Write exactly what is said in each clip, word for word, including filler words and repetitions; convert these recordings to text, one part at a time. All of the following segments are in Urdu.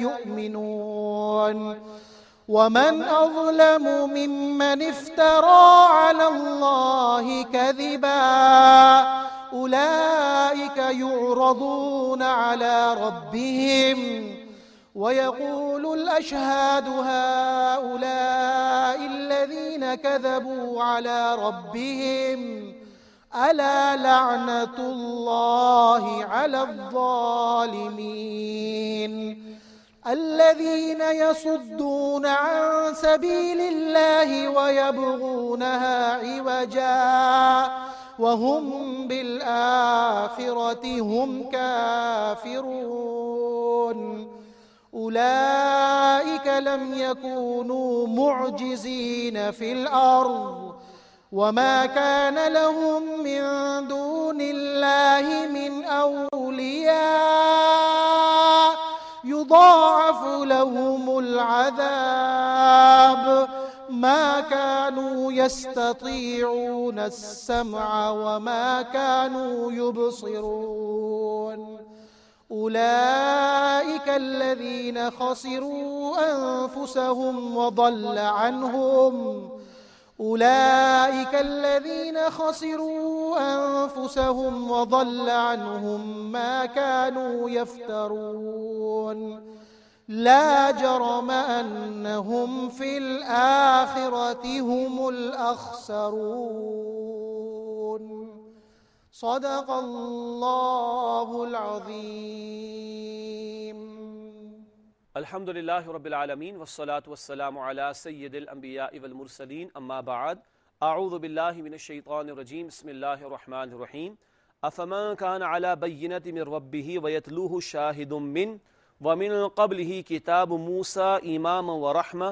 يؤمنون ومن أظلم ممن افترى على الله كذبا أولئك يعرضون على ربهم ويقول الأشهاد هؤلاء الذين كذبوا على ربهم ألا لعنة الله على الظالمين الذين يصدون عن سبيل الله ويبغونها عوجا وهم بالآخرة هم كافرون أولئك لم يكونوا معجزين في الأرض وما كان لهم من دون الله من أولياء يضاعف لهم العذاب ما كانوا يستطيعون السمع وما كانوا يبصرون أولئك الذين خسروا أنفسهم وضل عنهم أولئك الذين خسروا أنفسهم وضل عنهم ما كانوا يفترون لا جرم أنهم في الآخرة هم الأخسرون صدق الله العظيم الحمد للہ رب العالمین والصلاة والسلام علی سید الانبیاء والمرسلین اما بعد اعوذ باللہ من الشیطان الرجیم بسم اللہ الرحمن الرحیم افمن کان علی بینۃ من ربہ ویتلوہ شاہد من ومن قبلہ کتاب موسیٰ اماما ورحمہ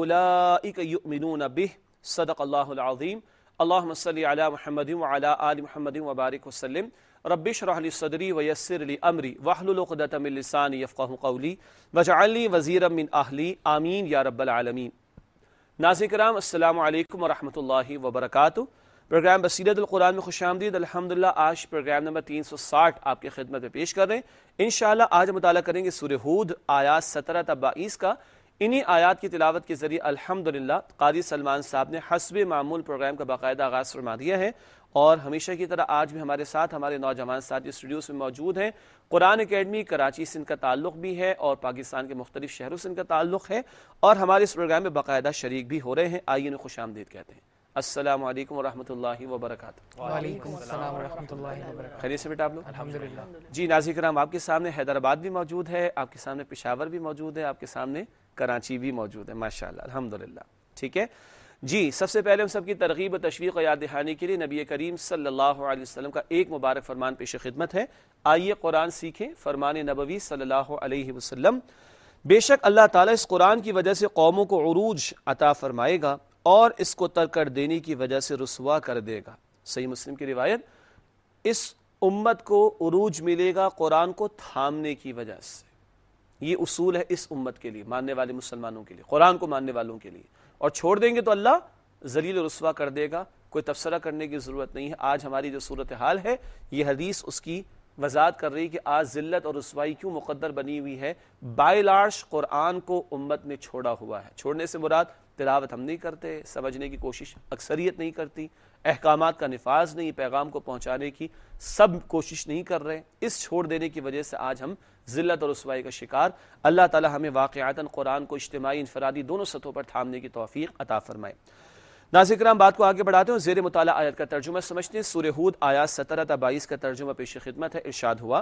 اولئک یؤمنون بہ صدق اللہ العظیم اللہم صلی علی محمد وعلی آل محمد وبارک وسلم رب اشرح لی صدری ویسر لی امری واحلل عقدۃ من لسانی یفقہوا قولی واجعل لی وزیرا من اہلی آمین یا رب العالمین۔ ناظرین کرام السلام علیکم ورحمۃ اللہ وبرکاتہ۔ پروگرام بصیرت القرآن میں خوش آمدید۔ الحمدللہ آج پروگرام نمبر تین سو ساٹھ آپ کی خدمت میں پیش کر رہے ہیں۔ انشاءاللہ آج مطالعہ کریں گے سورہ ہود آیات سترہ تا بائیس کا۔ انہی آیات کی تلاوت کے ذریعے الحمدللہ قاری سلمان صاحب نے حسب معمول پروگرام کا باقاعدہ آغاز فرما دیا ہے، اور ہمیشہ کی طرح آج بھی ہمارے ساتھ ہمارے نوجوان ساتھی اسٹوڈیوز میں موجود ہیں۔ قرآن اکیڈمی کراچی سے ان کا تعلق بھی ہے اور پاکستان کے مختلف شہروں سے ان کا تعلق ہے، اور ہمارے اس پروگرام میں باقاعدہ شریک بھی ہو رہے ہیں۔ آئیے انہیں خوش آمدید کہتے ہیں۔ السلام علیکم ورحمۃ اللہ وبرکاتہ۔ وعلیکم السلام ورحمۃ اللہ وبرکاتہ۔ خیریت سے بیٹا آپ لوگ؟ الحمدللہ۔ جی ناظرین کرام، آپ کے سامنے حیدرآباد بھی موجود ہے، آپ کے سامنے پشاور بھی موجود ہے، آپ کے سامنے کراچی بھی موجود ہے، ماشاءاللہ الحمدللہ۔ ٹھیک ہے جی، سب سے پہلے ہم سب کی ترغیب و تشویق و یاد دہانی کے لیے نبی کریم صلی اللہ علیہ وسلم کا ایک مبارک فرمان پیش خدمت ہے۔ آئیے قرآن سیکھیں۔ فرمان نبوی صلی اللہ علیہ وسلم: بے شک اللہ تعالیٰ اس قرآن کی وجہ سے قوموں کو عروج عطا فرمائے گا اور اس کو ترک کر دینے کی وجہ سے رسوا کر دے گا۔ صحیح مسلم کی روایت۔ اس امت کو عروج ملے گا قرآن کو تھامنے کی وجہ سے۔ یہ اصول ہے اس امت کے لیے، ماننے والے مسلمانوں کے لیے، قرآن کو ماننے والوں کے لیے، اور چھوڑ دیں گے تو اللہ ذلیل و رسوا کر دے گا۔ کوئی تبصرہ کرنے کی ضرورت نہیں ہے۔ آج ہماری جو صورتحال ہے یہ حدیث اس کی وضاحت کر رہی ہے کہ آج ذلت اور رسوائی کیوں مقدر بنی ہوئی ہے۔ بائی لارج قرآن کو امت نے چھوڑا ہوا ہے۔ چھوڑنے سے مراد تلاوت ہم نہیں کرتے، سمجھنے کی کوشش اکثریت نہیں کرتی، احکامات کا نفاذ نہیں، پیغام کو پہنچانے کی سب کوشش نہیں کر رہے۔ اس چھوڑ دینے کی وجہ سے آج ہم ذلت اور رسوائی کا شکار۔ اللہ تعالی ہمیں واقعتاً قرآن کو اجتماعی انفرادی دونوں سطحوں پر تھامنے کی توفیق عطا فرمائے۔ ناظرین کرام، بات کو آگے بڑھاتے ہیں، زیر مطالعہ آیت کا ترجمہ سمجھتے ہیں۔ سورہ ہود آیات سترہ تا بائیس کا ترجمہ پیش خدمت ہے۔ ارشاد ہوا: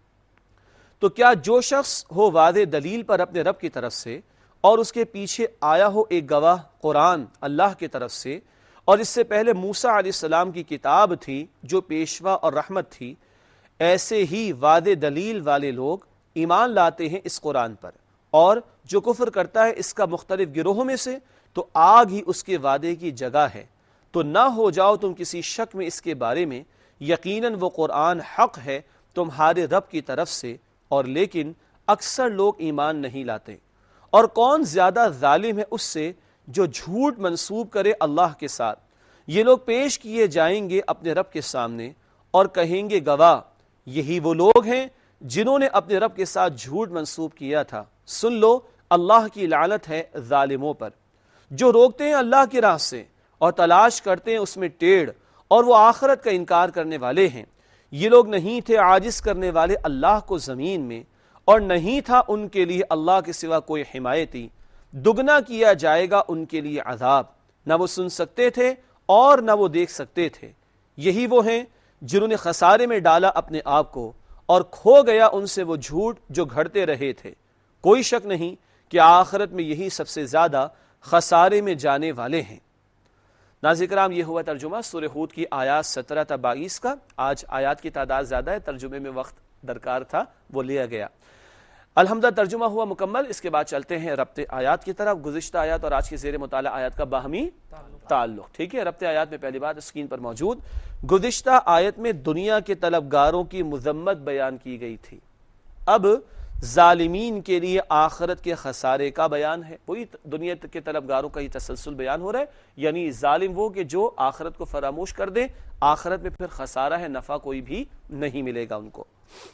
تو کیا جو شخص ہو واضح دلیل پر اپنے رب کی طرف سے اور اس کے پیچھے آیا ہو ایک گواہ قرآن اللہ کی طرف سے، اور اس سے پہلے موسیٰ علیہ السلام کی کتاب تھی جو پیشوا اور رحمت تھی، ایسے ہی واضح دلیل والے لوگ ایمان لاتے ہیں اس قرآن پر، اور جو کفر کرتا ہے اس کا مختلف گروہوں میں سے، تو آگ ہی اس کے وعدے کی جگہ ہے۔ تو نہ ہو جاؤ تم کسی شک میں اس کے بارے میں، یقیناً وہ قرآن حق ہے تمہارے رب کی طرف سے، اور لیکن اکثر لوگ ایمان نہیں لاتے۔ اور کون زیادہ ظالم ہے اس سے جو جھوٹ منسوب کرے اللہ کے ساتھ۔ یہ لوگ پیش کیے جائیں گے اپنے رب کے سامنے اور کہیں گے گواہ، یہی وہ لوگ ہیں جنہوں نے اپنے رب کے ساتھ جھوٹ منسوب کیا تھا، سن لو اللہ کی لعنت ہے ظالموں پر، جو روکتے ہیں اللہ کی راہ سے اور تلاش کرتے ہیں اس میں ٹیڑھ، اور وہ آخرت کا انکار کرنے والے ہیں۔ یہ لوگ نہیں تھے عاجز کرنے والے اللہ کو زمین میں، اور نہیں تھا ان کے لیے اللہ کے سوا کوئی حمایتی۔ دگنا کیا جائے گا ان کے لیے عذاب، نہ وہ سن سکتے تھے اور نہ وہ دیکھ سکتے تھے۔ یہی وہ ہیں جنہوں نے خسارے میں ڈالا اپنے آپ کو، اور کھو گیا ان سے وہ جھوٹ جو گھڑتے رہے تھے۔ کوئی شک نہیں کہ آخرت میں یہی سب سے زیادہ خسارے میں جانے والے ہیں۔ ناظرین کرام، یہ ہوا ترجمہ سورہ ہود کی آیات سترہ تا بائیس کا۔ آج آیات کی تعداد زیادہ ہے، ترجمے میں وقت درکار تھا وہ لیا گیا۔ الحمدللہ ترجمہ ہوا مکمل۔ اس کے بعد چلتے ہیں ربط آیات کی طرف۔ گزشتہ آیات اور آج کی زیر مطالعہ آیات کا باہمی تعلق، ٹھیک ہے۔ ربط آیات میں پہلی بات اسکرین پر موجود، گزشتہ آیت میں دنیا کے طلبگاروں کی مذمت بیان کی گئی تھی، اب ظالمین کے لیے آخرت کے خسارے کا بیان ہے۔ وہی دنیا کے طلبگاروں کا ہی تسلسل بیان ہو رہا ہے، یعنی ظالم وہ کہ جو آخرت کو فراموش کر دے، آخرت میں پھر خسارہ ہے، نفع کوئی بھی نہیں ملے گا ان کو۔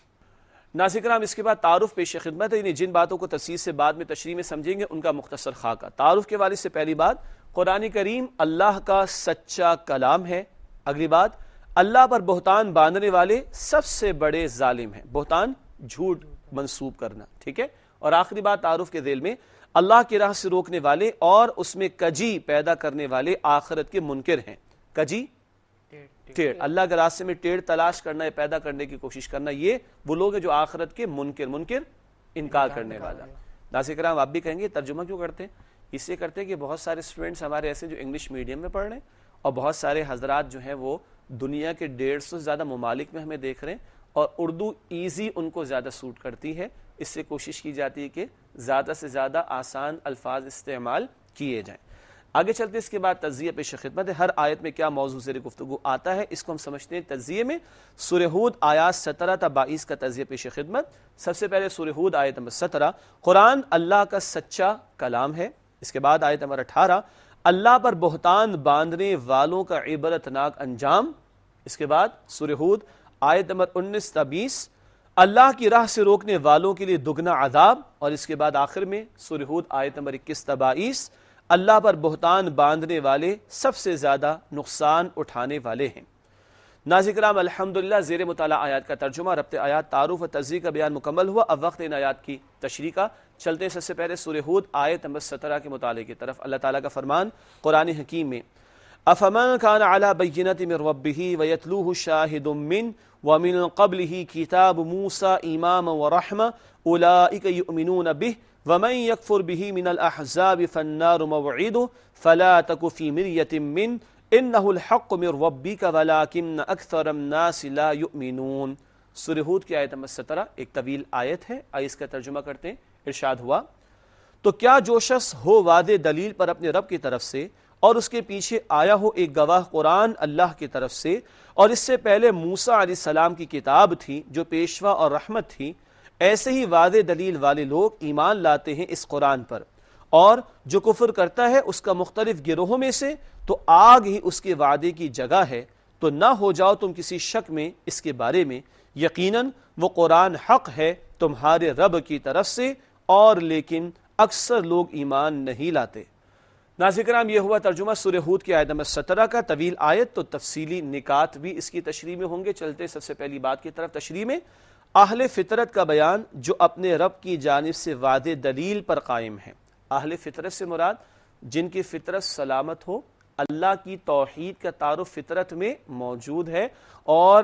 ناظرین کرام، اس کے بعد تعارف پیش خدمت ہے، یعنی جن باتوں کو تفصیل سے بعد میں تشریح میں سمجھیں گے ان کا مختصر خاکہ۔ تعارف کے والد سے پہلی بات، قرآن کریم اللہ کا سچا کلام ہے۔ اگلی بات، اللہ پر بہتان باندھنے والے سب سے بڑے ظالم ہیں، بہتان جھوٹ منسوب کرنا، ٹھیک ہے۔ اور آخری بات تعارف کے ذیل میں، اللہ کی راہ سے روکنے والے اور اس میں کجی پیدا کرنے والے آخرت کے منکر ہیں۔ کجی ٹیڑھ، اللہ کے راستے میں ٹیڑھ تلاش کرنا یا پیدا کرنے کی کوشش کرنا، یہ وہ لوگ ہیں جو آخرت کے منکر منکر انکار کرنے والا۔ ناظرین کرام، آپ بھی کہیں گے ترجمہ کیوں کرتے ہیں؟ اس لیے کرتے ہیں کہ بہت سارے اسٹوڈنٹس ہمارے ایسے جو انگلش میڈیم میں پڑھ رہے ہیں، اور بہت سارے حضرات جو ہیں وہ دنیا کے ڈیڑھ سو سے زیادہ ممالک میں ہمیں دیکھ رہے ہیں، اور اردو ایزی ان کو زیادہ سوٹ کرتی ہے، اس سے کوشش کی جاتی ہے کہ زیادہ سے زیادہ آسان الفاظ استعمال کیے جائیں۔ آگے چلتے اس کے بعد تجزیہ پیش خدمت ہے۔ ہر آیت میں کیا موضوع زیر گفتگو آتا ہے اس کو ہم سمجھتے ہیں تجزیے میں۔ سورہ ہود آیات سترہ تا بائیس کا تجزیہ پیش خدمت۔ سب سے پہلے سورہ ہود آیت نمبر سترہ، قرآن اللہ کا سچا کلام ہے۔ اس کے بعد آیت نمبر اٹھارہ، اللہ پر بہتان باندھنے والوں کا عبرتناک انجام۔ اس کے بعد سورہ ہود آیت نمبر انیس تا بیس، اللہ کی راہ سے روکنے والوں کے لیے دگنا عذاب۔ اور اس کے بعد آخر میں سورہ ہود آیت نمبر اکیس تا بائیس، اللہ پر بہتان باندھنے والے سب سے زیادہ نقصان اٹھانے والے ہیں۔ ناظرین کرام، الحمدللہ زیر مطالعہ آیات کا ترجمہ، ربط آیات، تعارف و تجزیہ کا بیان مکمل ہوا۔ اب وقت ان آیات کی تشریح کا۔ چلتے ہیں سب سے پہلے سورہ ہود آیت نمبر سترہ کے مطالعے کی طرف۔ اللہ تعالیٰ کا فرمان قرآن حکیم میں، افمن کان علی بینۃ من ربہ ویتلوہ شاہد من ومن قبلہ کتاب موسیٰ اماما ورحمہ اولئک یؤمنون بہ ومن یکفر بہ من الاحزاب فالنار موعدہ فلا تک فی مریۃ من انہ الحق من ربک ولکن اکثر الناس لا یؤمنون۔ سورہ ہود کی آیت نمبر سترہ ایک طویل آیت ہے، آئے اس کا ترجمہ کرتے ہیں۔ ارشاد ہوا، تو کیا جو شخص ہو وعدے دلیل پر اپنے رب کی طرف سے، اور اس کے پیچھے آیا ہو ایک گواہ قرآن اللہ کی طرف سے، اور اس سے پہلے موسیٰ علیہ السلام کی کتاب تھی جو پیشوا اور رحمت تھی، ایسے ہی وعدے دلیل والے لوگ ایمان لاتے ہیں اس قرآن پر، اور جو کفر کرتا ہے اس کا مختلف گروہوں میں سے، تو آگ ہی اس کے وعدے کی جگہ ہے، تو نہ ہو جاؤ تم کسی شک میں اس کے بارے میں، یقیناً وہ قرآن حق ہے تمہارے رب کی طرف سے، اور لیکن اکثر لوگ ایمان نہیں لاتے۔ ناظرین کرام، یہ ہوا ترجمہ سورہ ہود کی آیت نمبر سترہ کا۔ طویل آیت تو تفصیلی نکات بھی اس کی تشریح میں ہوں گے۔ چلتے سب سے پہلی بات کی طرف تشریح میں، اہل فطرت کا بیان جو اپنے رب کی جانب سے وعدے دلیل پر قائم ہیں۔ اہل فطرت سے مراد جن کی فطرت سلامت ہو، اللہ کی توحید کا تعارف فطرت میں موجود ہے، اور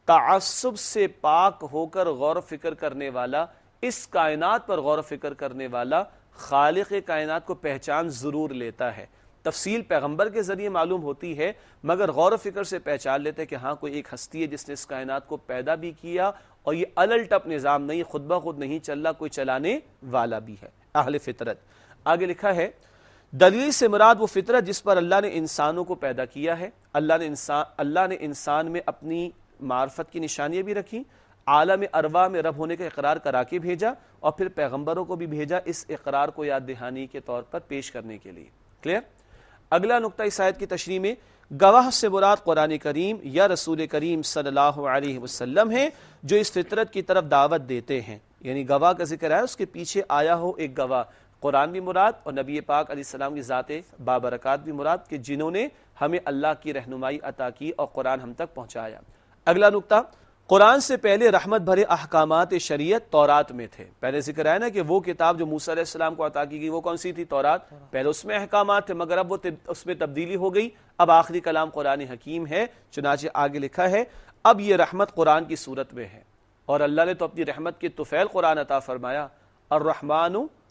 تعصب سے پاک ہو کر غور و فکر کرنے والا، اس کائنات پر غور و فکر کرنے والا خالق کائنات کو پہچان ضرور لیتا ہے۔ تفصیل پیغمبر کے ذریعے معلوم ہوتی ہے، مگر غور و فکر سے پہچان لیتے ہیں کہ ہاں کوئی ایک ہستی ہے جس نے اس کائنات کو پیدا بھی کیا، اور یہ الل ٹپ نظام نہیں، خود بخود نہیں چل رہا، کوئی چلانے والا بھی ہے۔ اہل فطرت۔ آگے لکھا ہے، دلیل سے مراد وہ فطرت جس پر اللہ نے انسانوں کو پیدا کیا ہے۔ اللہ نے انسان اللہ نے انسان میں اپنی معرفت کی نشانیاں بھی رکھی، عالم ارواح میں رب ہونے کا اقرار کرا کے بھیجا، اور پھر پیغمبروں کو بھی بھیجا اس اقرار کو یاد دہانی کے طور پر پیش کرنے کے لیے۔ کلیئر؟ اگلا نقطہ اس آیت کی تشریح میں، گواہ سے مراد قرآن کریم یا رسول کریم صلی اللہ علیہ وسلم ہیں جو اس فطرت کی طرف دعوت دیتے ہیں. یعنی گواہ کا ذکر ہے، اس کے پیچھے آیا ہو ایک گواہ. قرآن بھی مراد اور نبی پاک علیہ السلام کی ذات بابرکات بھی مراد کہ جنہوں نے ہمیں اللہ کی رہنمائی عطا کی اور قرآن ہم تک پہنچایا. اگلا نقطہ، قرآن سے پہلے رحمت بھرے احکامات شریعت تورات میں تھے. پہلے ذکر ہے نا کہ وہ کتاب جو موسیٰ علیہ السلام کو عطا کی گئی وہ کون سی تھی؟ تورات. پہلے اس میں احکامات تھے مگر اب وہ اس میں تبدیلی ہو گئی. اب آخری کلام قرآن حکیم ہے. چنانچہ آگے لکھا ہے اب یہ رحمت قرآن کی صورت میں ہے، اور اللہ نے تو اپنی رحمت کے طفیل قرآن عطا فرمایا. الرحمن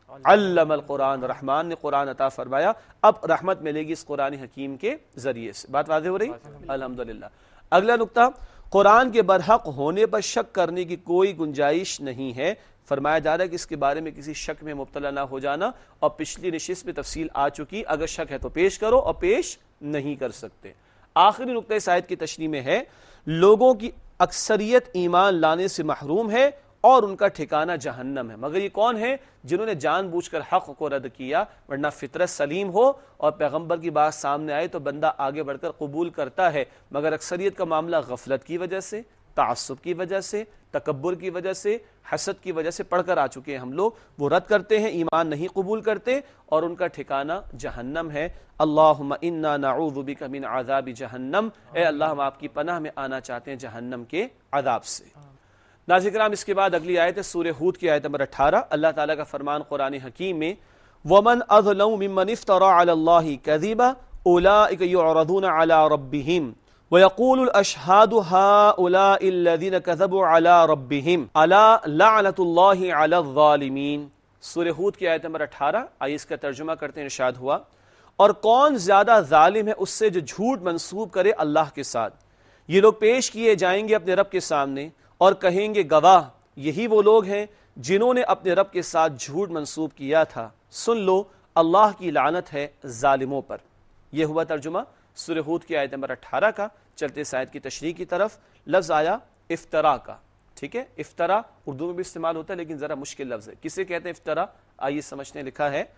علم القرآن، رحمان نے قرآن عطا فرمایا. اب رحمت ملے گی اس قرآن حکیم کے ذریعے سے. بات واضح ہو رہی؟ الحمدللہ. اگلا نقطہ، قرآن کے برحق ہونے پر شک کرنے کی کوئی گنجائش نہیں ہے. فرمایا جا رہا ہے کہ اس کے بارے میں کسی شک میں مبتلا نہ ہو جانا، اور پچھلی نشست میں تفصیل آ چکی، اگر شک ہے تو پیش کرو اور پیش نہیں کر سکتے. آخری نقطہ اس آیت کی تشریح میں ہے لوگوں کی اکثریت ایمان لانے سے محروم ہے اور ان کا ٹھکانہ جہنم ہے. مگر یہ کون ہے؟ جنہوں نے جان بوجھ کر حق کو رد کیا. ورنہ فطرت سلیم ہو اور پیغمبر کی بات سامنے آئے تو بندہ آگے بڑھ کر قبول کرتا ہے، مگر اکثریت کا معاملہ غفلت کی وجہ سے، تعصب کی وجہ سے، تکبر کی وجہ سے، حسد کی وجہ سے پڑھ کر آ چکے ہیں ہم لوگ. وہ رد کرتے ہیں، ایمان نہیں قبول کرتے، اور ان کا ٹھکانہ جہنم ہے. اللہم انا نعوذ بک من عذاب جہنم. اے اللہ ہم آپ کی پناہ میں آنا چاہتے ہیں جہنم کے عذاب سے. ناظرین کرام، اس کے بعد اگلی آیت ہے سورہ ہود کی آیت نمبر اٹھارہ. اللہ تعالیٰ کا فرمان قرآن حکیم میں وَمَنْ أَظْلَمُ مِمَّنِ افْتَرَى عَلَى اللَّهِ كَذِبًا أُولَٰئِكَ يُعْرَضُونَ عَلَى رَبِّهِمْ وَيَقُولُ الْأَشْهَادُ هَٰؤُلَاءِ الَّذِينَ كَذَبُوا عَلَى رَبِّهِمْ أَلَا لَعْنَةُ اللَّهِ عَلَى الظَّالِمِينَ. سورہ ہود کی آیت نمبر اٹھارہ. آئیے اس کا ترجمہ کرتے ہیں. ارشاد ہوا اور کون زیادہ ظالم ہے اس سے جو جھوٹ منسوب کرے اللہ کے ساتھ. یہ لوگ پیش کیے جائیں گے اپنے رب کے سامنے اور کہیں گے گواہ یہی وہ لوگ ہیں جنہوں نے اپنے رب کے ساتھ جھوٹ منسوب کیا تھا. سن لو اللہ کی لعنت ہے ظالموں پر. یہ ہوا ترجمہ سورہ ہود کی آیت نمبر اٹھارہ کا. چلتے اس آیت کی تشریح کی طرف. لفظ آیا افطرا کا. ٹھیک ہے، افطرا اردو میں بھی استعمال ہوتا ہے لیکن ذرا مشکل لفظ ہے. کسے کہتے ہیں افطرا؟ آئیے سمجھنے. لکھا ہے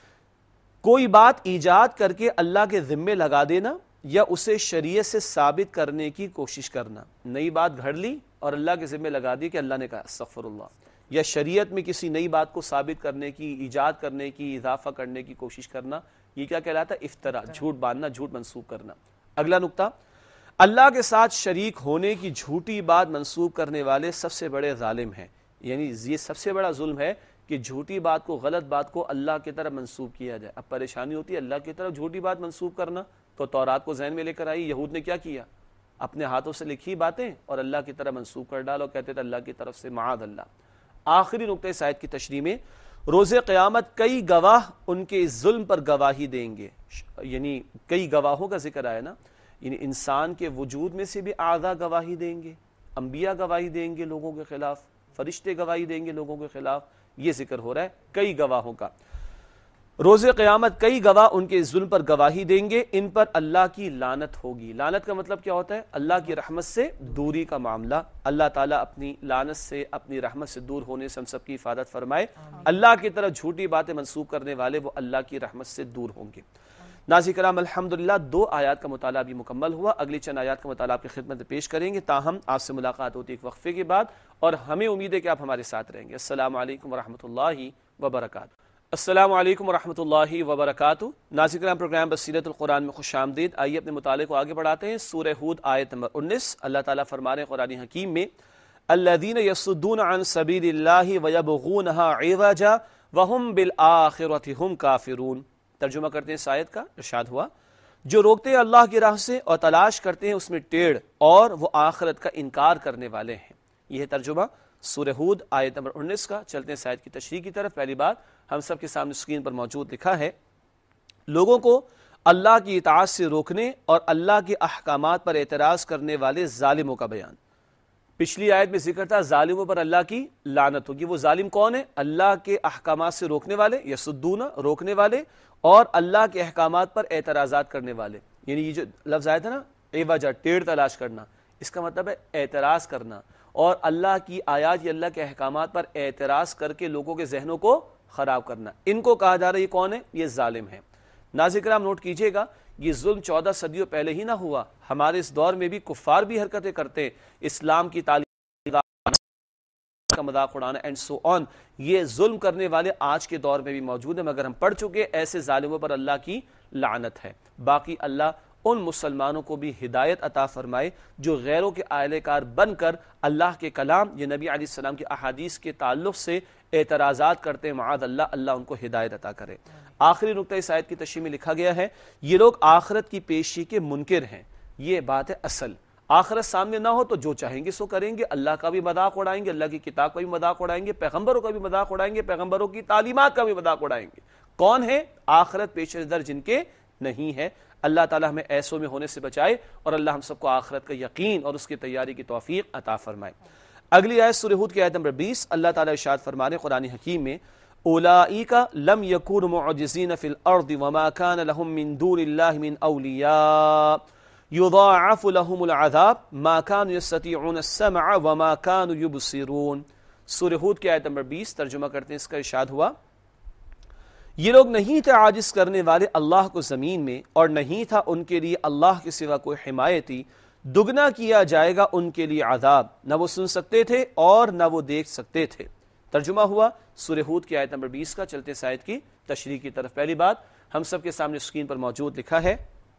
کوئی بات ایجاد کر کے اللہ کے ذمے لگا دینا یا اسے شریعت سے ثابت کرنے کی کوشش کرنا. نئی بات گھڑ لی اور اللہ کے ذمے لگا دی کہ اللہ نے کہا استغفر اللہ. یا شریعت میں کسی نئی بات کو ثابت کرنے کی، ایجاد کرنے کی، اضافہ کرنے کی کوشش کرنا، یہ کیا کہلاتا ہے؟ افطرا. جھوٹ باندھنا، جھوٹ منسوب کرنا. اگلا نقطہ، اللہ کے ساتھ شریک ہونے کی جھوٹی بات منسوب کرنے والے سب سے بڑے ظالم ہیں. یعنی یہ سب سے بڑا ظلم ہے کہ جھوٹی بات کو، غلط بات کو اللہ کی طرف منسوب کیا جائے. اب پریشانی ہوتی ہے اللہ کی طرف جھوٹی بات منسوب کرنا، تو تورات کو ذہن میں لے کر آئی. یہود نے کیا کیا؟ اپنے ہاتھوں سے لکھی باتیں اور اللہ کی طرف منسوب کر ڈالو، کہتے تھے اللہ کی طرف سے معاذ اللہ. آخری نقطہ اس آیت کی تشریح میں روز قیامت کئی گواہ ان کے ظلم پر گواہی دیں گے. یعنی کئی گواہوں کا ذکر آیا نا، یعنی انسان کے وجود میں سے بھی اعضاء گواہی دیں گے، انبیاء گواہی دیں گے لوگوں کے خلاف، فرشتے گواہی دیں گے لوگوں کے خلاف. یہ ذکر ہو رہا ہے کئی گواہوں کا. روز قیامت کئی گواہ ان کے ظلم پر گواہی دیں گے، ان پر اللہ کی لعنت ہوگی. لعنت کا مطلب کیا ہوتا ہے؟ اللہ کی رحمت سے دوری کا معاملہ. اللہ تعالیٰ اپنی لعنت سے، اپنی رحمت سے دور ہونے سے ہم سب کی حفاظت فرمائے. اللہ کی طرف جھوٹی باتیں منسوب کرنے والے وہ اللہ کی رحمت سے دور ہوں گے. ناظرین کرام، الحمدللہ دو آیات کا مطالعہ بھی مکمل ہوا. اگلی چند آیات کا مطالعہ آپ کی خدمت میں پیش کریں گے. تاہم آپ سے ملاقات ہوتی ایک وقفے کے بعد، اور ہمیں امید ہے کہ آپ ہمارے ساتھ رہیں گے. السلام علیکم ورحمۃ اللہ وبرکاتہ. السلام علیکم ورحمۃ اللہ وبرکاتہ. ناظرین کرام، پروگرام بصیرت القرآن میں خوش آمدید. آئیے اپنے مطالعے کو آگے بڑھاتے ہیں. سورہ ہود آیت نمبر انیس. اللہ تعالیٰ فرما رہے ہیں قرآن حکیم میں الذین یصدون عن سبیل اللہ ویبغونہا عوجا وہم بالآخرۃ ہم کافرون. ترجمہ کرتے ہیں اس آیت کا. ارشاد ہوا جو روکتے ہیں اللہ کی راہ سے اور تلاش کرتے ہیں اس میں ٹیڑھ، اور وہ آخرت کا انکار کرنے والے ہیں. یہ ہے ترجمہ سورہ ہود آیت نمبر انیس کا. چلتے ہیں اس آیت کی تشریح کی طرف. پہلی بات ہم سب کے سامنے اسکرین پر موجود لکھا ہے لوگوں کو اللہ کی اطاعت سے روکنے اور اللہ کے احکامات پر اعتراض کرنے والے ظالموں کا بیان. پچھلی آیت میں ذکر تھا ظالموں پر اللہ کی لعنت ہوگی. وہ ظالم کون ہے؟ اللہ کے احکامات سے روکنے والے، یصدون روکنے والے، اور اللہ کے احکامات پر اعتراضات کرنے والے. یعنی یہ جو لفظ آیا تھا نا عوجا، ٹیڑھ تلاش کرنا، اس کا مطلب ہے اعتراض کرنا اور اللہ کی آیات یا اللہ کے احکامات پر اعتراض کر کے لوگوں کے ذہنوں کو خراب کرنا. ان کو کہا جا رہا ہے یہ کون ہے؟ یہ ظالم ہے. ناظرین کرام نوٹ کیجئے گا یہ ظلم چودہ صدیوں پہلے ہی نہ ہوا، ہمارے اس دور میں بھی کفار بھی حرکتیں کرتے، اسلام کی تعلیم کا مذاق اڑانا اینڈ سو آن، یہ ظلم کرنے والے آج کے دور میں بھی موجود ہیں، مگر ہم پڑھ چکے ایسے ظالموں پر اللہ کی لعنت ہے۔ باقی اللہ ان مسلمانوں کو بھی ہدایت عطا فرمائے جو غیروں کے اہل کار بن کر اللہ کے کلام یا نبی علیہ السلام کی احادیث کے تعلق سے اعتراضات کرتے ہیں، معاذ اللہ، اللہ ان کو ہدایت عطا کرے۔ آخری نقطہ اس آیت کی تشریح میں لکھا گیا ہے یہ لوگ آخرت کی پیشی کے منکر ہیں، یہ بات ہے اصل۔ آخرت سامنے نہ ہو تو جو چاہیں گے سو کریں گے، اللہ کا بھی مذاق اڑائیں گے، اللہ کی کتاب کا بھی مذاق اڑائیں گے، پیغمبروں کا بھی مذاق اڑائیں گے، پیغمبروں کی تعلیمات کا بھی مذاق اڑائیں گے۔ کون ہے آخرت پیش نظر جن کے نہیں ہے؟ اللہ تعالی ہمیں ایسوں میں ہونے سے بچائے اور اللہ ہم سب کو آخرت کا یقین اور اس کی تیاری کی توفیق عطا فرمائے۔ اگلی آیت سورہ ہود کی آیت نمبر بیس، اللہ تعالی ارشاد فرمانے قرآن حکیم میں اولئک لم یکونوا معجزین فی الارض وما کان لهم من دون اللہ من اولیاء یضاعف لهم العذاب ما كانوا يستطيعون السمع وما كانوا يبصرون۔ سورہ ہود کی آیت نمبر بیس ترجمہ کرتے ہیں، اس کا ارشاد ہوا یہ لوگ نہیں تھے عاجز کرنے والے اللہ کو زمین میں، اور نہیں تھا ان کے لیے اللہ کے سوا کوئی حمایتی، دگنا کیا جائے گا ان کے لیے عذاب، نہ وہ سن سکتے تھے اور نہ وہ دیکھ سکتے تھے۔ ترجمہ ہوا سورہ ہود کی آیت نمبر بیس کا۔ چلتے اس آیت کی تشریح کی طرف۔ پہلی بات ہم سب کے سامنے اسکرین پر موجود لکھا ہے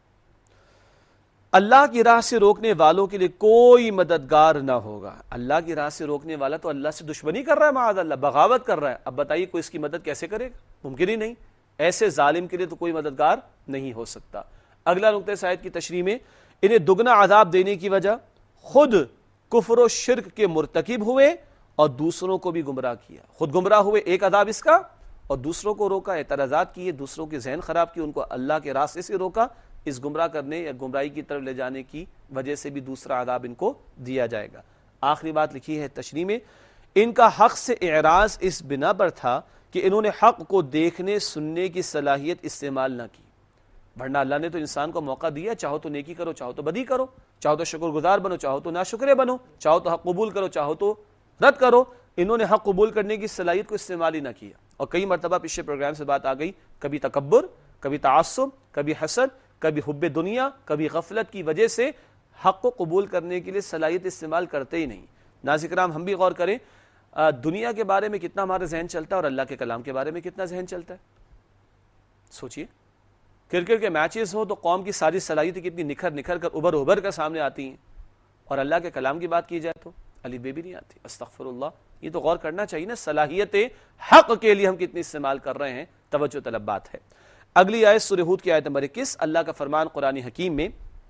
اللہ کی راہ سے روکنے والوں کے لیے کوئی مددگار نہ ہوگا۔ اللہ کی راہ سے روکنے والا تو اللہ سے دشمنی کر رہا ہے، معاذ اللہ، بغاوت کر رہا ہے، اب بتائیے کوئی اس کی مدد کیسے کرے گا؟ ممکن ہی نہیں۔ ایسے ظالم کے لیے تو کوئی مددگار نہیں ہو سکتا۔ اگلا نقطہ اس آیت کی تشریح میں انہیں دگنا عذاب دینے کی وجہ خود کفر و شرک کے مرتکب ہوئے اور دوسروں کو بھی گمراہ کیا۔ خود گمراہ ہوئے، ایک عذاب اس کا، اور دوسروں کو روکا، اعتراضات کیے، دوسروں کے ذہن خراب کیے، ان کو اللہ کے راستے سے روکا، اس گمراہ کرنے یا گمراہی کی طرف لے جانے کی وجہ سے بھی دوسرا عذاب ان کو دیا جائے گا۔ آخری بات لکھی ہے تشریح میں ان کا حق سے اعراض اس بنا پر تھا کہ انہوں نے حق کو دیکھنے سننے کی صلاحیت استعمال نہ کی، ورنہ اللہ نے تو انسان کو موقع دیا، چاہو تو نیکی کرو، چاہو تو بدی کرو، چاہو تو شکر گزار بنو، چاہو تو ناشکرے بنو، چاہو تو حق قبول کرو، چاہو تو رد کرو۔ انہوں نے حق قبول کرنے کی صلاحیت کو استعمال ہی نہ کیا، اور کئی مرتبہ پچھلے پروگرام سے بات آ گئی، کبھی تکبر، کبھی تعصب، کبھی حسد، کبھی حب دنیا، کبھی غفلت کی وجہ سے حق کو قبول کرنے کے لیے صلاحیت استعمال کرتے ہی نہیں۔ ناظرین کرام ہم بھی غور کریں، دنیا کے بارے میں کتنا ہمارا ذہن چلتا ہے اور اللہ کے کلام کے بارے میں کتنا ذہن چلتا ہے؟ سوچئے، کرکٹ کے میچز ہو تو قوم کی ساری صلاحیتیں کتنی نکھر نکھر کر ابھر ابھر کر سامنے آتی ہیں، اور اللہ کے کلام کی بات کی جائے تو علی بے بھی نہیں آتی، استغفر اللہ۔ یہ تو غور کرنا چاہیے نا، صلاحیت حق کے لیے ہم کتنی استعمال کر رہے ہیں، توجہ طلب بات ہے۔ اگلی آیت سورہ ہود کی آیت نمبر اکیس، اللہ کا فرمان قرآن حکیم میں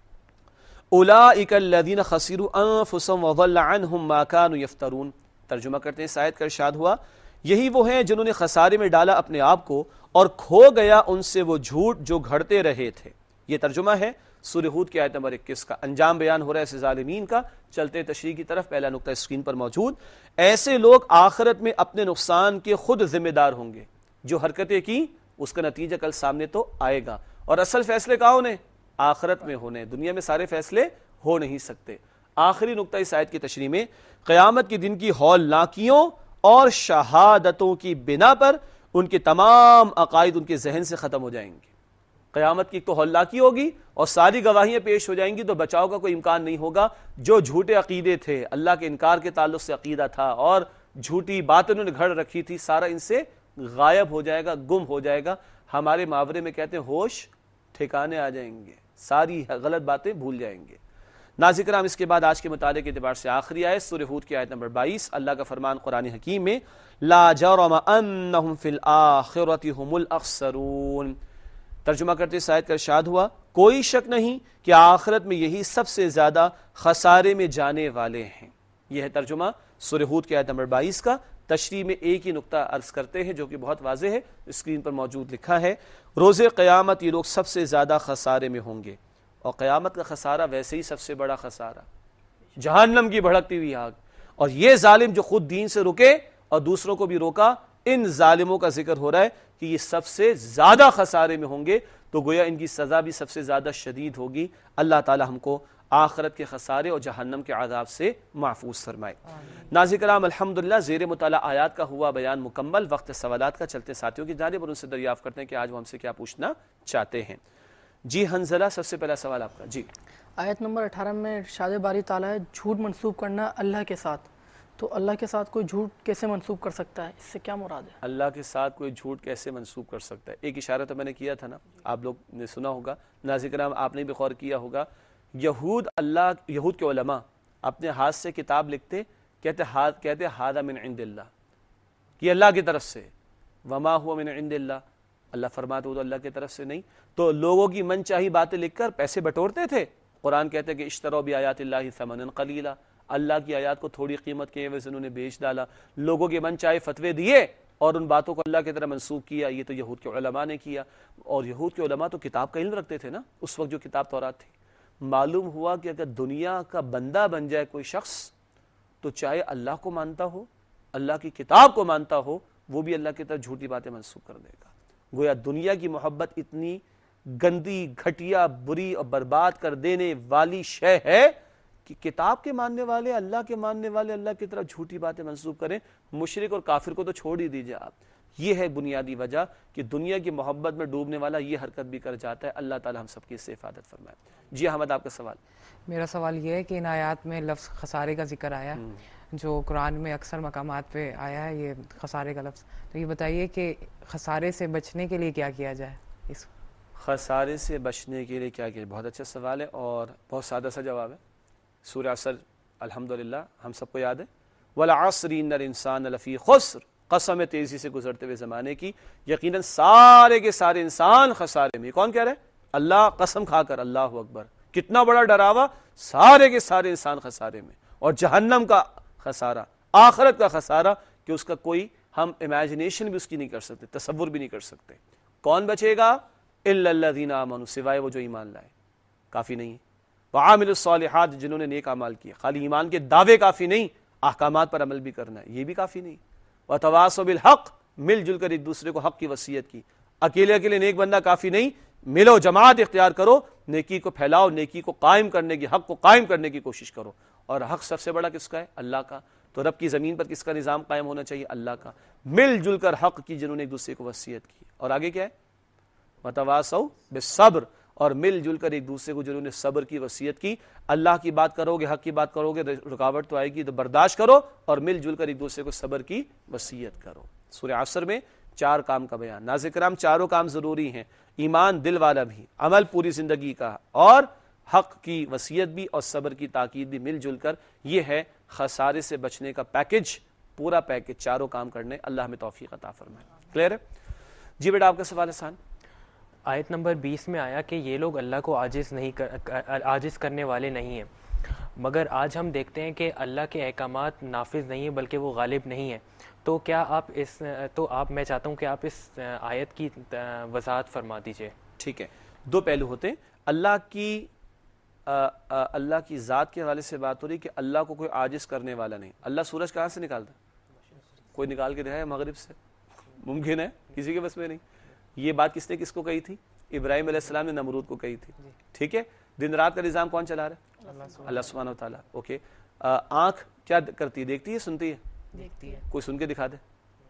اولئک الذین خسروا انفسهم وضل عنهم ما كانوا یفترون۔ ترجمہ کرتے ہیں، اس آیت کا ارشاد ہوا یہی وہ ہیں جنہوں نے خسارے میں ڈالا اپنے آپ کو اور کھو گیا ان سے وہ جھوٹ جو گھڑتے رہے تھے۔ یہ ترجمہ ہے سورہ ہود کی آیت نمبر اکیس کا۔ انجام بیان ہو رہا ہے ایسے ظالمین کا۔ چلتے تشریح کی طرف، پہلا نقطہ اسکرین پر موجود، ایسے لوگ آخرت میں اپنے نقصان کے خود ذمہ دار ہوں گے۔ جو حرکتیں کی اس کا نتیجہ کل سامنے تو آئے گا، اور اصل فیصلے کہاں ہونے؟ آخرت میں ہونے۔ دنیا میں سارے فیصلے ہو نہیں سکتے۔ آخری نقطہ اس آیت کی تشریح میں قیامت کے دن کی ہولناکیوں اور شہادتوں کی بنا پر ان کے تمام عقائد ان کے ذہن سے ختم ہو جائیں گے۔ قیامت کی تو ہولناکی ہوگی اور ساری گواہیاں پیش ہو جائیں گی تو بچاؤ کا کوئی امکان نہیں ہوگا۔ جو جھوٹے عقیدے تھے، اللہ کے انکار کے تعلق سے عقیدہ تھا اور جھوٹی باتیں انہوں نے گھڑ رکھی تھی، سارا ان سے غائب ہو جائے گا، گم ہو جائے گا۔ ہمارے محاورے میں کہتے ہیں ہوش ٹھکانے آ جائیں گے، ساری غلط باتیں بھول جائیں گے۔ ناظرین کرام اس کے بعد آج کے مطالعے کے اعتبار سے آخری آیت سورہ ہود کی آیت نمبر بائیس، اللہ کا فرمان قرآن حکیم میں لا جرم انہم فی الآخرۃ ہم الاخسرون۔ ترجمہ کرتے اس آیت کا ارشاد ہوا کوئی شک نہیں کہ آخرت میں یہی سب سے زیادہ خسارے میں جانے والے ہیں۔ یہ ہے ترجمہ سورہ ہود کی آیت نمبر بائیس کا۔ تشریح میں ایک ہی نقطہ عرض کرتے ہیں جو کہ بہت واضح ہے، اسکرین پر موجود لکھا ہے، روز قیامت یہ لوگ سب سے زیادہ خسارے میں ہوں گے، اور قیامت کا خسارہ ویسے ہی سب سے بڑا خسارہ، جہنم کی بھڑکتی ہوئی آگ۔ اور یہ ظالم جو خود دین سے رکے اور دوسروں کو بھی روکا، ان ظالموں کا ذکر ہو رہا ہے کہ یہ سب سے زیادہ خسارے میں ہوں گے، تو گویا ان کی سزا بھی سب سے زیادہ شدید ہوگی۔ اللہ تعالی ہم کو آخرت کے خسارے اور جہنم کے عذاب سے محفوظ فرمائے۔ ناظرین کرام، الحمدللہ زیر مطالعہ آیات کا ہوا بیان مکمل۔ وقت سوالات کا چلتے ساتھیوں کی جانب اور ان سے دریافت کرتے ہیں کہ آج وہ ہم سے کیا پوچھنا چاہتے ہیں۔ جی حنزلہ، سب سے پہلا سوال آپ کا۔ جی آیت نمبر اٹھارہ میں ارشاد باری تعالیٰ ہے جھوٹ منسوب کرنا اللہ کے ساتھ، تو اللہ کے ساتھ کوئی جھوٹ کیسے منسوب کر سکتا ہے، اس سے کیا مراد ہے؟ اللہ کے ساتھ کوئی جھوٹ کیسے منسوب کر سکتا ہے؟ ایک اشارہ تو میں نے کیا تھا نا، آپ لوگ نے سنا ہوگا، ناظرین کرام آپ نے بھی غور کیا ہوگا، یہود اللہ یہود کے علماء اپنے ہاتھ سے کتاب لکھتے، کہتے ہاتھ کہتے ہذا من عند اللہ، کہ اللہ کی طرف سے، وما ہوا من عند اللہ، اللہ فرماتے وہ تو اللہ کی طرف سے نہیں، تو لوگوں کی من چاہی باتیں لکھ کر پیسے بٹورتے تھے۔ قرآن کہتے ہیں کہ اشتروا بآیات اللہ ثمنا قلیلا، اللہ کی آیات کو تھوڑی قیمت کے عوض انہوں نے بیچ ڈالا، لوگوں کے من چاہے فتوے دیے اور ان باتوں کو اللہ کی طرح منسوخ کیا۔ یہ تو یہود کے علماء نے کیا، اور یہود کے علماء تو کتاب کا علم رکھتے تھے نا اس وقت جو کتاب تورات تھی۔ معلوم ہوا کہ اگر دنیا کا بندہ بن جائے کوئی شخص تو چاہے اللہ کو مانتا ہو، اللہ کی کتاب کو مانتا ہو، وہ بھی اللہ کی طرف جھوٹی باتیں منسوخ کر دے گا۔ گویا دنیا کی محبت اتنی گندی، گھٹیا، بری اور برباد کر دینے والی شے ہے کہ کتاب کے ماننے والے، اللہ کے ماننے والے اللہ کی طرف جھوٹی باتیں منسوخ کریں۔ مشرک اور کافر کو تو چھوڑ ہی دیجئے آپ۔ یہ ہے بنیادی وجہ کہ دنیا کی محبت میں ڈوبنے والا یہ حرکت بھی کر جاتا ہے۔ اللہ تعالی ہم سب کی اس سے حفاظت فرمائے۔ جی احمد، آپ کا سوال۔ میرا سوال یہ ہے کہ ان آیات میں لفظ خسارے کا ذکر آیا ہے، جو قرآن میں اکثر مقامات پہ آیا ہے یہ خسارے کا لفظ، تو یہ بتائیے کہ خسارے سے بچنے کے لیے کیا کیا جائے؟ اس خسارے سے بچنے کے لیے کیا کیا؟ بہت اچھا سوال ہے اور بہت سادہ سا جواب ہے۔ سورہ عصر الحمدللہ ہم سب کو یاد ہے، والعصر ان الانسان لفی خسر، قسم تیزی سے گزرتے ہوئے زمانے کی، یقیناً سارے کے سارے انسان خسارے میں۔ کون کہہ رہے؟ اللہ قسم کھا کر، اللہ اکبر، کتنا بڑا ڈراوا، سارے کے سارے انسان خسارے میں، اور جہنم کا خسارہ، آخرت کا خسارہ کہ اس کا کوئی ہم امیجنیشن بھی اس کی نہیں کر سکتے، تصور بھی نہیں کر سکتے۔ کون بچے گا؟ الا الذین آمنوا، سوائے وہ جو ایمان لائے۔ کافی نہیں، وعاملوا الصالحات، جنہوں نے نیک اعمال کیے۔ خالی ایمان کے دعوے کافی نہیں، احکامات پر عمل بھی کرنا ہے، یہ بھی کافی نہیں۔ وتواصوا بالحق، مل جل کر ایک دوسرے کو حق کی وصیت کی۔ اکیلے اکیلے نیک بندہ کافی نہیں، ملو، جماعت اختیار کرو، نیکی کو پھیلاؤ، نیکی کو قائم کرنے کی، حق کو قائم کرنے کی کوشش کرو۔ اور حق سب سے بڑا کس کا ہے؟ اللہ کا۔ تو رب کی زمین پر کس کا نظام قائم ہونا چاہیے؟ اللہ کا۔ مل جل کر حق کی، جنہوں نے ایک دوسرے کو وصیت کی۔ اور آگے کیا ہے؟ وتواصوا بالصبر، اور مل جل کر ایک دوسرے کو جنہوں نے صبر کی وصیت کی۔ اللہ کی بات کرو گے، حق کی بات کرو گے، رکاوٹ تو آئے گی، تو برداشت کرو، اور مل جل کر ایک دوسرے کو صبر کی وصیت کرو۔ سورہ عصر میں چار کام کا بیان۔ ناظرین کرام، چاروں کام ضروری ہیں، ایمان دل والا بھی، عمل پوری زندگی کا، اور حق کی وصیت بھی، اور صبر کی تاکید بھی، مل جل کر۔ یہ ہے خسارے سے بچنے کا پیکج، پورا پیکج، چاروں کام کرنے۔ اللہ ہمیں توفیق عطا فرمائے۔ کلیئر ہے؟ جی بیٹا، آپ کا سوال آسان۔ آیت نمبر بیس میں آیا کہ یہ لوگ اللہ کو عاجز نہیں کر عاجز کرنے والے نہیں ہیں، مگر آج ہم دیکھتے ہیں کہ اللہ کے احکامات نافذ نہیں ہیں بلکہ وہ غالب نہیں ہیں۔ تو کیا آپ اس تو آپ میں چاہتا ہوں کہ آپ اس آیت کی وضاحت فرما دیجئے۔ ٹھیک ہے، دو پہلو ہوتے ہیں۔ اللہ کی آ, آ, اللہ کی ذات کے حوالے سے بات ہو رہی کہ اللہ کو کوئی عاجز کرنے والا نہیں۔ اللہ سورج کہاں سے نکالتا؟ کوئی نکال کے دکھایا مغرب سے؟ ممکن ہے؟ کسی کے بس میں نہیں۔ یہ بات کس نے کس کو کہی تھی؟ ابراہیم علیہ السلام نے نمرود کو کہی تھی۔ ٹھیک ہے، دن رات کا نظام کون چلا رہا ہے؟ اللہ سبحانہ و تعالیٰ۔ اوکے، آنکھ کیا کرتی ہے؟ دیکھتی ہے، سنتی ہے؟ دیکھتی ہے۔ کوئی سن کے دکھا دے۔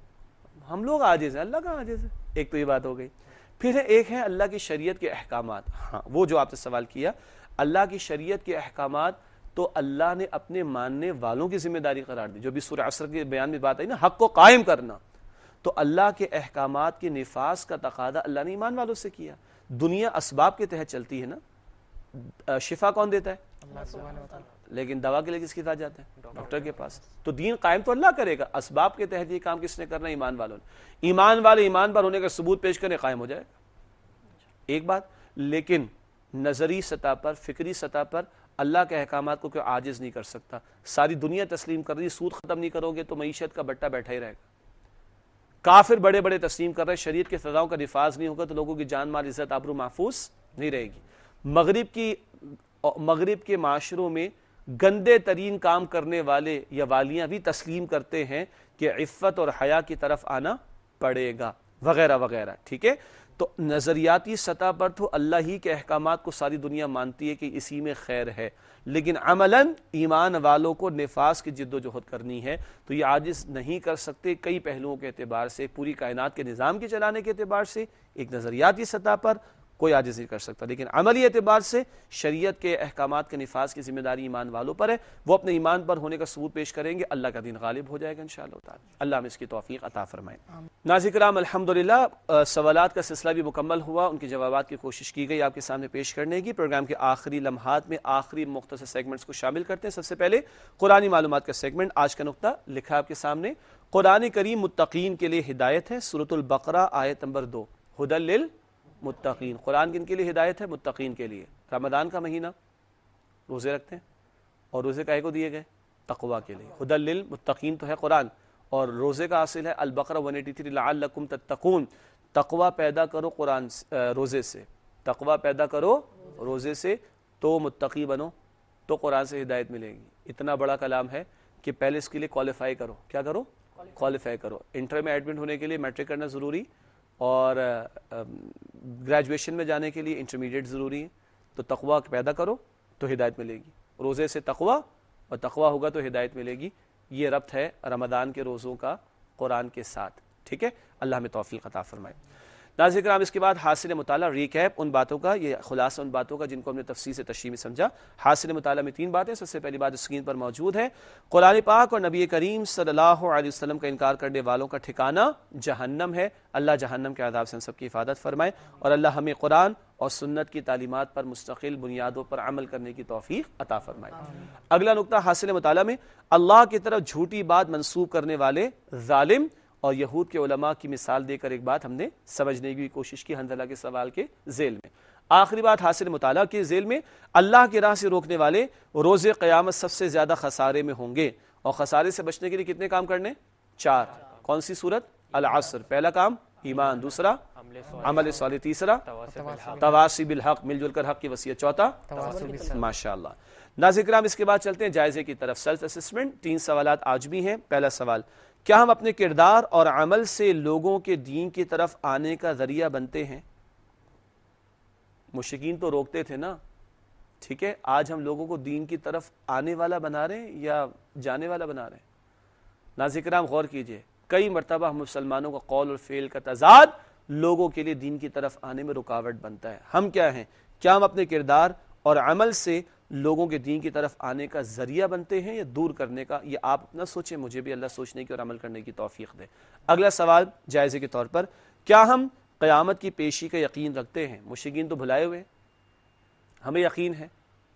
ہم لوگ عاجز ہیں، اللہ کا عاجز ہے۔ ایک تو یہ بات ہو گئی۔ پھر ایک ہے اللہ کی شریعت کے احکامات۔ ہاں، وہ جو آپ سے سوال کیا، اللہ کی شریعت کے احکامات تو اللہ نے اپنے ماننے والوں کی ذمہ داری قرار دی۔ جو بھی سورہ عصر کے بیان میں بات آئی نا، حق کو قائم کرنا، تو اللہ کے احکامات کے نفاذ کا تقاضا اللہ نے ایمان والوں سے کیا۔ دنیا اسباب کے تحت چلتی ہے نا، شفا کون دیتا ہے؟ اللہ سبحانہ و تعالیٰ۔ لیکن دوا کے لیے کس کے پاس جاتے ہیں؟ ڈاکٹر کے پاس۔ تو دین قائم تو اللہ کرے گا، اسباب کے تحت یہ کام کس نے کرنا ہے؟ ایمان والوں نے۔ ایمان والے ایمان پر ہونے کا ثبوت پیش کرنے قائم ہو جائے گا، ایک بات۔ لیکن نظری سطح پر، فکری سطح پر اللہ کے احکامات کو کوئی عاجز نہیں کر سکتا۔ ساری دنیا تسلیم کر رہی، سود ختم نہیں کرو گے تو معیشت کا بٹا بیٹھا ہی رہے گا۔ کافر بڑے بڑے تسلیم کر رہے، شریعت کے سزاؤں کا نفاذ نہیں ہوگا تو لوگوں کی جان مال عزت آبرو محفوظ نہیں رہے گی۔ مغرب کی مغرب کے معاشروں میں گندے ترین کام کرنے والے یا والیاں بھی تسلیم کرتے ہیں کہ عفت اور حیا کی طرف آنا پڑے گا، وغیرہ وغیرہ۔ ٹھیک ہے، تو نظریاتی سطح پر تو اللہ ہی کے احکامات کو ساری دنیا مانتی ہے کہ اسی میں خیر ہے، لیکن عملاً ایمان والوں کو نفاذ کی جد و جہد کرنی ہے، تو یہ عاجز نہیں کر سکتے کئی پہلوؤں کے اعتبار سے، پوری کائنات کے نظام کے چلانے کے اعتبار سے ایک نظریاتی سطح پر کوئی عاجز نہیں کر سکتا، لیکن عملی اعتبار سے شریعت کے احکامات کے نفاذ کی ذمہ داری ایمان والوں پر ہے، وہ اپنے ایمان پر ہونے کا ثبوت پیش کریں گے، اللہ کا دین غالب ہو جائے گا انشاءاللہ تعالی۔ اللہ ہمیں اس کی توفیق عطا فرمائے۔ ناظرین کرام، الحمدللہ سوالات کا سلسلہ بھی مکمل ہوا، ان کے جوابات کی کوشش کی گئی آپ کے سامنے پیش کرنے کی۔ پروگرام کے آخری لمحات میں آخری مختصر سیگمنٹس کو شامل کرتے ہیں۔ سب سے پہلے قرآنی معلومات کا سیگمنٹ، آج کا نقطہ لکھا آپ کے سامنے، قرآن کریم متقین کے لیے ہدایت ہے، سورۃ البقرہ آیت نمبر دو، ھدی للمتقین۔ قرآن کن کے لیے ہدایت ہے؟ متقین کے لیے۔ رمضان کا مہینہ روزے رکھتے ہیں، اور روزے کاہے کو دیے گئے؟ تقوی کے لیے۔ ھدی للمتقین تو ہے قرآن، اور روزے کا حاصل ہے البقرہ ایک سو تراسی، لعلکم تتقون، تقوی پیدا کرو قرآن روزے سے، تقوی پیدا کرو روزے سے تو متقی بنو، تو قرآن سے ہدایت ملے گی۔ اتنا بڑا کلام ہے کہ پہلے اس کے لیے کوالیفائی کرو، کیا کرو؟ کوالیفائی کرو۔ انٹر میں ایڈمٹ ہونے کے لیے میٹرک کرنا ضروری، اور گریجویشن میں جانے کے لیے انٹرمیڈیٹ ضروری ہے، تو تقوی پیدا کرو تو ہدایت ملے گی، روزے سے تقوی، اور تقوی ہوگا تو ہدایت ملے گی۔ یہ ربط ہے رمضان کے روزوں کا قرآن کے ساتھ، ٹھیک ہے؟ اللہ ہمیں توفیق عطا فرمائے۔ ناظرین کرام، اس کے بعد حاصل مطالعہ، ریکیپ ان باتوں کا، یہ خلاصہ ان باتوں کا جن کو ہم نے تفصیل سے تشریح میں سمجھا۔ حاصل مطالعہ میں تین باتیں، سب سے پہلی بات اسکرین پر موجود ہے، قرآن پاک اور نبی کریم صلی اللہ علیہ وسلم کا انکار کرنے والوں کا ٹھکانہ جہنم ہے۔ اللہ جہنم کے عذاب سے ہم سب کی حفاظت فرمائے، اور اللہ ہمیں قرآن اور سنت کی تعلیمات پر مستقل بنیادوں پر عمل کرنے کی توفیق عطا فرمائے۔ اگلا نقطہ حاصل مطالعہ میں، اللہ کی طرف جھوٹی بات منسوب کرنے والے ظالم اور یہود کے علماء کی مثال دے کر ایک بات ہم نے سمجھنے کی کوشش کی حنظلہ کے سوال کے ذیل میں۔ آخری بات حاصل مطالعہ کے ذیل میں، اللہ کی راہ سے روکنے والے روز قیامت سب سے زیادہ خسارے میں ہوں گے، اور خسارے سے بچنے کے لیے کتنے کام کرنے؟ چار۔ کون سی صورت؟ العصر۔ پہلا کام ایمان، دوسرا عمل صالح، تیسرا تواصی بالحق، مل جل کر حق کی وصیت، چوتھا ماشاءاللہ۔ ناظرین کرام، اس کے بعد چلتے ہیں جائزے کی طرف، سیلف اسسمنٹ۔ تین سوالات آج بھی ہیں۔ پہلا سوال، کیا ہم اپنے کردار اور عمل سے لوگوں کے دین کی طرف آنے کا ذریعہ بنتے ہیں؟ مشرکین تو روکتے تھے نا، ٹھیک ہے؟ آج ہم لوگوں کو دین کی طرف آنے والا بنا رہے ہیں یا جانے والا بنا رہے ہیں؟ ناظرین کرام غور کیجئے، کئی مرتبہ ہم مسلمانوں کا قول اور فعل کا تضاد لوگوں کے لیے دین کی طرف آنے میں رکاوٹ بنتا ہے۔ ہم کیا ہیں؟ کیا ہم اپنے کردار اور عمل سے لوگوں کے دین کی طرف آنے کا ذریعہ بنتے ہیں یا دور کرنے کا؟ یہ آپ اپنا سوچیں، مجھے بھی اللہ سوچنے کی اور عمل کرنے کی توفیق دے۔ اگلا سوال جائزے کے طور پر، کیا ہم قیامت کی پیشی کا یقین رکھتے ہیں؟ مشرکین تو بھلائے ہوئے ہیں، ہمیں یقین ہے۔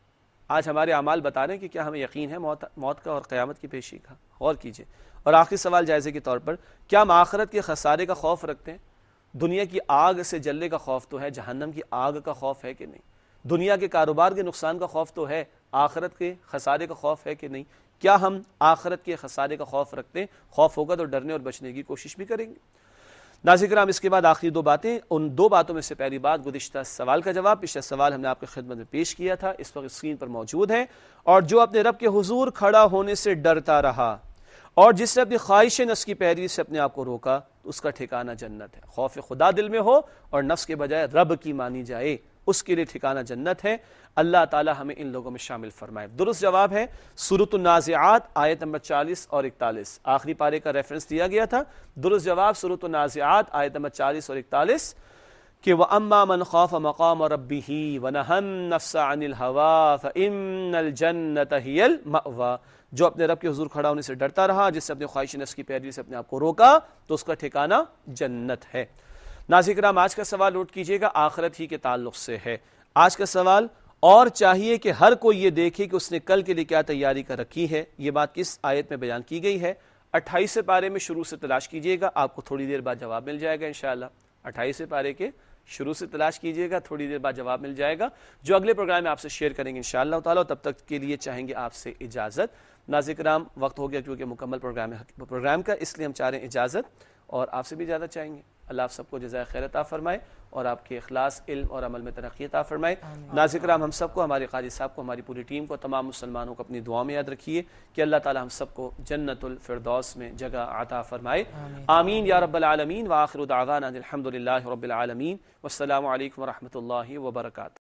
آج ہمارے اعمال بتا رہے ہیں کہ کیا ہمیں یقین ہے موت موت کا اور قیامت کی پیشی کا؟ غور کیجئے۔ اور آخری سوال جائزے کے طور پر، کیا ہم آخرت کے خسارے کا خوف رکھتے ہیں؟ دنیا کی آگ سے جلنے کا خوف تو ہے، جہنم کی آگ کا خوف ہے کہ نہیں؟ دنیا کے کاروبار کے نقصان کا خوف تو ہے، آخرت کے خسارے کا خوف ہے کہ نہیں؟ کیا ہم آخرت کے خسارے کا خوف رکھتے ہیں؟ خوف ہوگا تو ڈرنے اور بچنے کی کوشش بھی کریں گے۔ ناظرین کرام، اس کے بعد آخری دو باتیں، ان دو باتوں میں سے پہلی بات گزشتہ سوال کا جواب، پچھلا سوال ہم نے آپ کی خدمت میں پیش کیا تھا، اس وقت اسکرین پر موجود ہے، اور جو اپنے رب کے حضور کھڑا ہونے سے ڈرتا رہا اور جس نے اپنی خواہش نفس کی پیروی سے اپنے آپ کو روکا، اس کا ٹھکانہ جنت ہے۔ خوف خدا دل میں ہو اور نفس کے بجائے رب کی مانی جائے، اس کے لیے ٹھکانہ جنت ہے۔ اللہ تعالی ہمیں ان لوگوں میں شامل فرمائے۔ درست جواب ہے سورۃ النازعات آیت نمبر چالیس اور اکتالیس، آخری پارے کا ریفرنس دیا گیا تھا۔ درست جواب سورۃ النازعات آیت نمبر چالیس اور اکتالیس کہ وَأَمَّا مَنْ خَافَ مَقَامَ رَبِّهِ وَنَهَى النَّفْسَ عَنِ الْهَوَىٰ فَإِنَّ الْجَنَّةَ هِيَ الْمَأْوَىٰ، جو اپنے رب کے حضور کھڑا ہونے سے ڈرتا رہا، جس سے اپنے خواہش نفس کی پیروی سے اپنے آپ کو روکا، تو اس کا ٹھکانہ جنت ہے۔ ناظرین کرام، آج کا سوال نوٹ کیجئے گا، آخرت ہی کے تعلق سے ہے آج کا سوال، اور چاہیے کہ ہر کوئی یہ دیکھے کہ اس نے کل کے لیے کیا تیاری کر رکھی ہے۔ یہ بات کس آیت میں بیان کی گئی ہے؟ اٹھائیسویں پارے میں شروع سے تلاش کیجئے گا، آپ کو تھوڑی دیر بعد جواب مل جائے گا انشاءاللہ۔ اٹھائیسویں پارے کے شروع سے تلاش کیجئے گا، تھوڑی دیر بعد جواب مل جائے گا، جو اگلے پروگرام میں آپ سے شیئر کریں گے انشاءاللہ تعالیٰ۔ تب تک کے لیے چاہیں گے آپ سے اجازت۔ ناظرین کرام، وقت ہو گیا کیونکہ مکمل پروگرام ہے پروگرام کا، اس لیے ہم چاہ رہے ہیں اجازت، اور آپ سے بھی اجازت چاہیں گے۔ اللہ آپ سب کو جزائے خیر عطا فرمائے اور آپ کے اخلاص، علم اور عمل میں ترقی عطا فرمائے۔ ناظرین کرام، ہم سب کو، ہمارے قاری صاحب کو، ہماری پوری ٹیم کو، تمام مسلمانوں کو اپنی دعا میں یاد رکھیے کہ اللہ تعالی ہم سب کو جنت الفردوس میں جگہ عطا فرمائے۔ آمین یا رب العالمین۔ وآخر دعوانا الحمد للہ رب العالمین، والسلام علیکم ورحمۃ اللہ وبرکاتہ۔